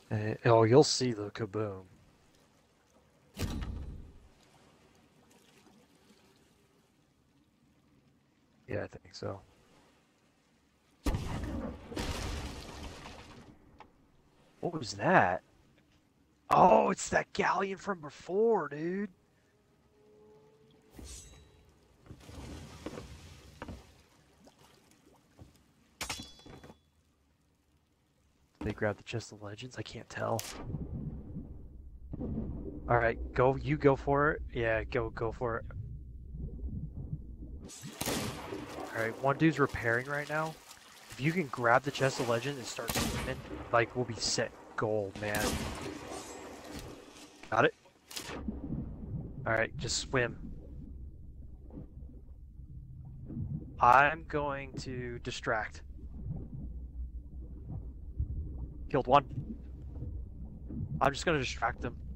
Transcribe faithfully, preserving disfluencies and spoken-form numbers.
Uh, oh, you'll see the kaboom. Yeah, I think so. What was that? Oh, it's that galleon from before, dude. They grabbed the chest of legends. I can't tell. All right, go. You go for it. Yeah, go. Go for it. All right, one dude's repairing right now. If you can grab the chest of legends and start swimming, like we'll be set gold, man. Got it. All right, just swim. I'm going to distract. Killed one. I'm just gonna distract them.